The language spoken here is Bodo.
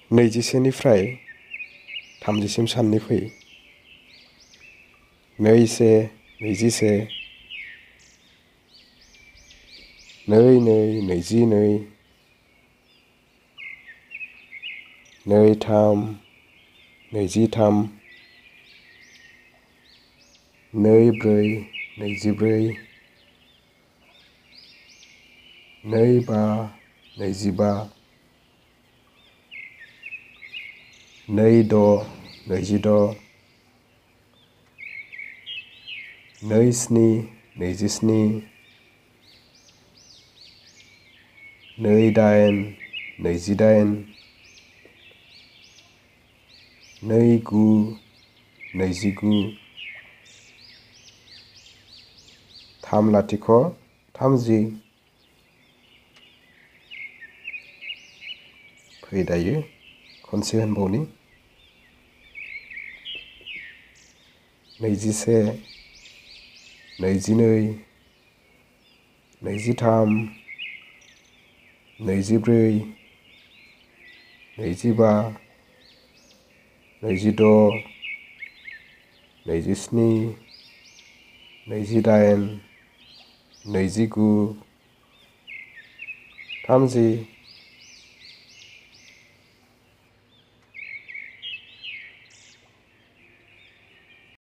21निफ्राय 30सिम साननि फै 21 21 22 22 23 23 24 24 25 25 26 26 27 27 28 28 29 29 30 30 फै दायो खनसे होनबावनि 21 22 23 24 25 26 27 28 29 30